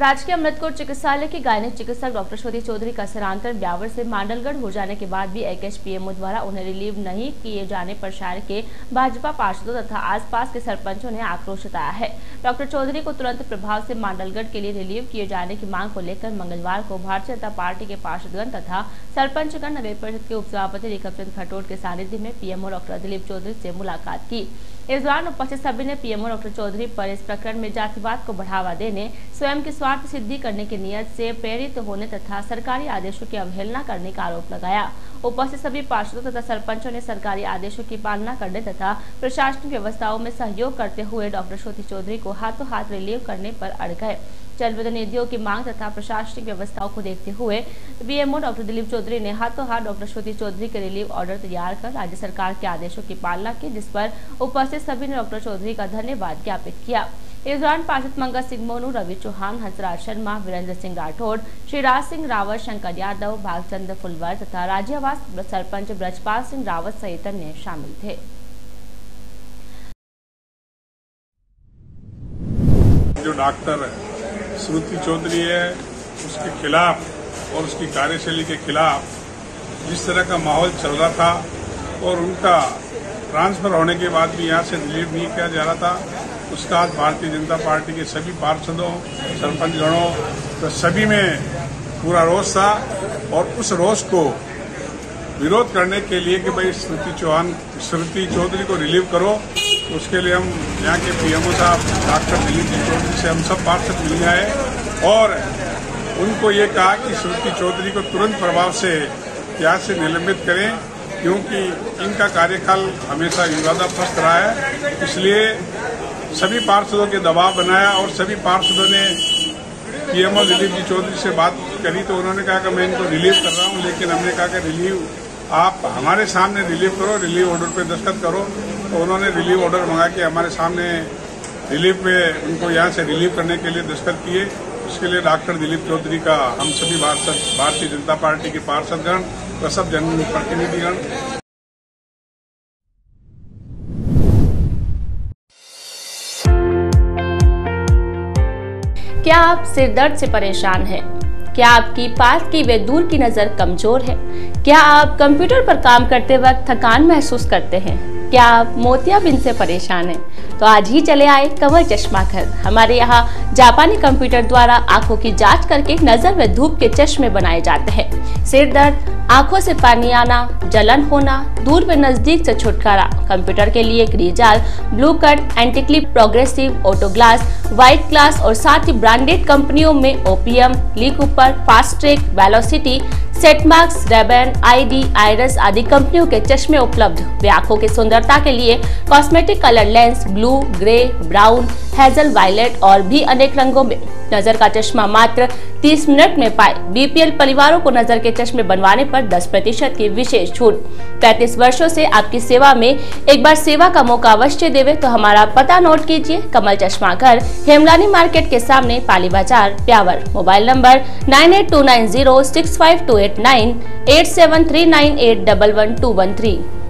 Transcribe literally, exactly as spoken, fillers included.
राजकीय अमृतकोट चिकित्सालय की गायनिक चिकित्सक डॉक्टर श्रुति चौधरी का स्थलांतरण ब्यावर से मांडलगढ़ हो जाने के बाद भी एकेएच पीएमओ द्वारा उन्हें रिलीव नहीं किए जाने पर शहर के भाजपा पार्षदों तथा आसपास के सरपंचों ने आक्रोश जताया है। डॉक्टर चौधरी को तुरंत प्रभाव से मांडलगढ़ के लिए रिलीव किए जाने की मांग को लेकर मंगलवार को भारतीय जनता पार्टी के पार्षदगण तथा सरपंचगण नगर परिषद के उपसभापति रिकवचंद खटोट के सानिध्य में पीएमओ डॉक्टर दिलीप चौधरी से मुलाकात की। इस दौरान उपस्थित सभी ने पीएमओ डॉक्टर चौधरी पर इस प्रकरण में जातिवाद को बढ़ावा देने, स्वयं की स्वार्थ सिद्धि करने की नियत से प्रेरित होने तथा सरकारी आदेशों की अवहेलना करने का आरोप लगाया। उपस्थित सभी पार्षदों तथा सरपंचों ने सरकारी आदेशों की पालना करने तथा प्रशासनिक व्यवस्थाओं में सहयोग करते हुए डॉक्टर श्रुति चौधरी को हाथों हाथ रिलीव करने पर अड़ गए। जनप्रतिनिधियों की मांग तथा प्रशासनिक व्यवस्थाओं को देखते हुए पीएमओ डॉक्टर दिलीप चौधरी ने हाथों हाथ डॉक्टर श्रुति चौधरी के रिलीव ऑर्डर तैयार कर राज्य सरकार के आदेशों की पालना की, जिस पर उपस्थित सभी ने डॉक्टर चौधरी का धन्यवाद ज्ञापित किया। इस दौरान पार्षद मंगल सिंह मोनू, रवि चौहान, हंसराज शर्मा, वीरेंद्र सिंह राठौड़, श्रीराज सिंह रावत, शंकर यादव, भागचंद फुलवर तथा राज्यवास सरपंच ब्रजपाल सिंह रावत सहित अन्य शामिल थे। जो डॉक्टर श्रुति चौधरी है उसके खिलाफ और उसकी कार्यशैली के खिलाफ जिस तरह का माहौल चल रहा था और उनका ट्रांसफर होने के बाद भी यहाँ से रिलीव नहीं किया जा रहा था, उसका आज भारतीय जनता पार्टी के सभी पार्षदों, सरपंचगणों तो सभी में पूरा रोष था और उस रोष को विरोध करने के लिए कि भाई श्रुति चौहान श्रुति चौधरी को रिलीव करो, उसके लिए हम यहाँ के पीएमओ साहब डॉक्टर दिलीप चौधरी से हम सब पार्षद मिल आए और उनको ये कहा कि श्रुति चौधरी को तुरंत प्रभाव से यहाँ से निलंबित करें, क्योंकि इनका कार्यकाल हमेशा विवादास्पद रहा है। इसलिए सभी पार्षदों के दबाव बनाया और सभी पार्षदों ने पीएमओ दिलीप जी चौधरी से बात करी तो उन्होंने कहा कि मैं इनको रिलीव कर रहा हूँ, लेकिन हमने कहा कि रिलीव आप हमारे सामने रिलीव करो, रिलीव ऑर्डर पे दस्तखत करो। तो उन्होंने रिलीव ऑर्डर मंगा के हमारे सामने रिलीव पे उनको यहाँ से रिलीव करने के लिए दस्तखत किए। उसके लिए डॉक्टर दिलीप चौधरी का हम सभी भारतीय जनता पार्टी के पार्षदगण व सब जनप्रतिनिधिगण क्या आप सिर दर्द से परेशान हैं? क्या आपकी पास की व दूर की नजर कमजोर है? क्या आप कंप्यूटर पर काम करते वक्त थकान महसूस करते हैं? क्या आप मोतियाबिंद से परेशान हैं? तो आज ही चले आए कमल चश्मा घर। हमारे यहाँ जापानी कंप्यूटर द्वारा आंखों की जांच करके नजर व धूप के चश्मे बनाए जाते हैं। सिर दर्द, आंखों से पानी आना, जलन होना, दूर व नजदीक से छुटकारा। कंप्यूटर के लिए ग्रीजाल, ब्लू कट, एंटीक्लिप, progressive, auto glass, white glass और साथ ही ब्रांडेड कंपनियों में OPM, Lee Cooper, Fastrack, Velocity, सेटमार्क्स, रेबन, आईडी, आइरस आदि कंपनियों के चश्मे उपलब्ध। वे आंखों की सुंदरता के लिए cosmetic colour lens, blue, grey, brown, hazel, violet और भी अनेक रंगों में। नजर का चश्मा मात्र तीस मिनट में पाए। बीपीएल परिवारों को नजर के चश्मे बनवाने पर दस प्रतिशत की विशेष छूट। पैंतीस वर्षों से आपकी सेवा में एक बार सेवा का मौका अवश्य देवे तो हमारा पता नोट कीजिए। कमल चश्मा घर, हेमलानी मार्केट के सामने, पाली बाजार, Beawar. Mobile number nine eight two nine zero six five two eight nine, eight seven three nine eight one one two one three.